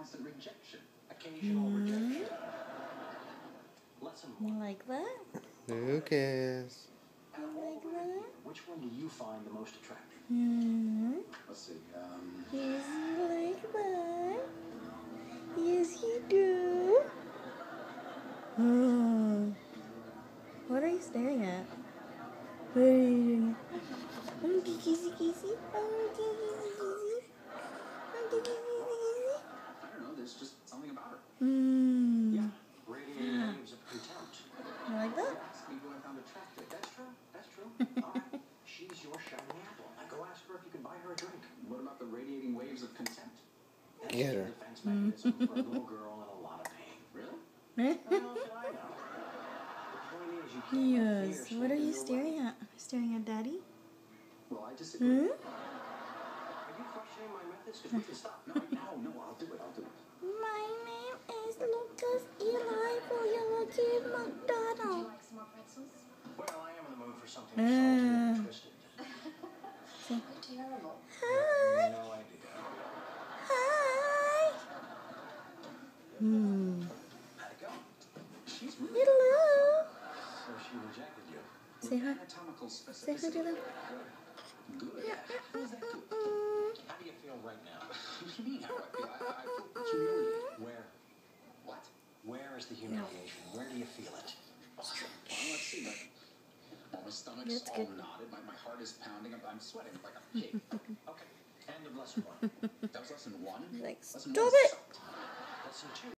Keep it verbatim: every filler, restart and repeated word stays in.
constant rejection. Occasional mm. rejection. Lesson one. You like that? Lucas. You like that? Which one do you find the most attractive? Mm-hmm. Let's see. Um. Yes, you like that? Yes, you do. Oh. What are you staring at? What are you doing? Um, kissy kissy. Um, kissy kissy. Um, kissy kissy. I don't know. There's just something about her. Hmm. Yeah. Radiating waves of contempt. You like that? You asked me who I found attractive. That's true. That's true. All right. She's your shiny apple. Now go ask her if you can buy her a drink. What about the radiating waves of contempt? That's Get her. a defense mechanism for a little girl in a lot of pain. Really? Well, I know. Yes. What are you staring at? Staring at Daddy? Well, I disagree. Hmm? Are you questioning my methods? Because we can stop. No, no, no, I'll do it. I'll do it. My name is Lucas Eli Boyology McDonald. Would you like some more pretzels? Well, I am in the mood for something Uh. salty and twisted. You're terrible. Hi. No idea. Hi. Hmm. How'd it go? She's really Hello. So she rejected you. Say hi. Anatomical Say hi to specificity. them. Good. Yeah. How's that good? How do you feel right now? What do you mean? How do I feel? I, I feel humiliated. Where? What? Where is the humiliation? Where do you feel it? Well, let's see. My, my stomach's That's all good. knotted. My, my heart is pounding. I'm, I'm sweating like a pig. Okay. End of lesson one. That was lesson one. Like, Lesson stop one it. sucked. Lesson two.